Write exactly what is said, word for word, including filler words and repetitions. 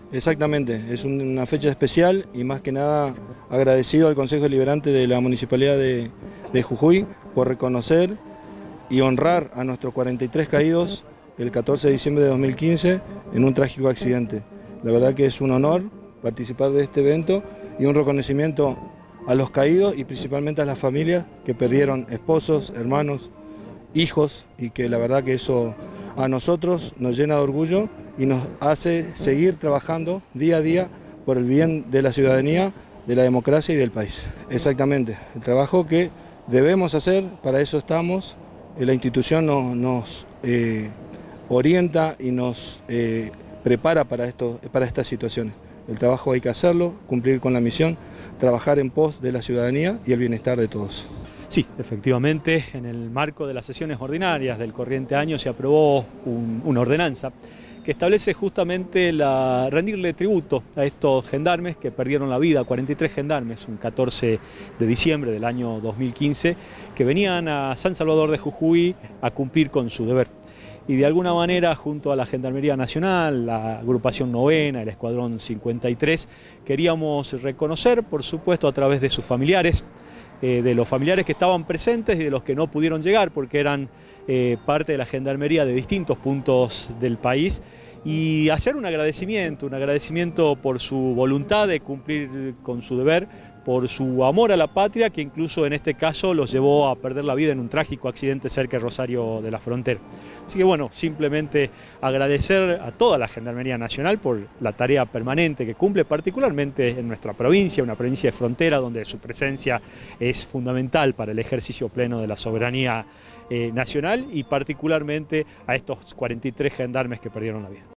Exactamente, es una fecha especial y más que nada agradecido al Consejo Deliberante de la Municipalidad de, de Jujuy por reconocer y honrar a nuestros cuarenta y tres caídos el catorce de diciembre de dos mil quince en un trágico accidente. La verdad que es un honor participar de este evento y un reconocimiento a los caídos y principalmente a las familias que perdieron esposos, hermanos, hijos, y que la verdad que eso a nosotros nos llena de orgullo y nos hace seguir trabajando día a día por el bien de la ciudadanía, de la democracia y del país. Exactamente, el trabajo que debemos hacer, para eso estamos, la institución nos, nos eh, orienta y nos eh, prepara para, esto, para estas situaciones. El trabajo hay que hacerlo, cumplir con la misión, trabajar en pos de la ciudadanía y el bienestar de todos. Sí, efectivamente, en el marco de las sesiones ordinarias del corriente año se aprobó un, una ordenanza que establece justamente la, rendirle tributo a estos gendarmes que perdieron la vida, cuarenta y tres gendarmes, un catorce de diciembre del año dos mil quince, que venían a San Salvador de Jujuy a cumplir con su deber. Y de alguna manera, junto a la Gendarmería Nacional, la Agrupación Novena, el Escuadrón cincuenta y tres, queríamos reconocer, por supuesto, a través de sus familiares, eh, de los familiares que estaban presentes y de los que no pudieron llegar, porque eran eh, parte de la Gendarmería de distintos puntos del país, y hacer un agradecimiento, un agradecimiento por su voluntad de cumplir con su deber, por su amor a la patria, que incluso en este caso los llevó a perder la vida en un trágico accidente cerca de Rosario de la Frontera. Así que bueno, simplemente agradecer a toda la Gendarmería Nacional por la tarea permanente que cumple, particularmente en nuestra provincia, una provincia de frontera donde su presencia es fundamental para el ejercicio pleno de la soberanía eh, nacional, y particularmente a estos cuarenta y tres gendarmes que perdieron la vida.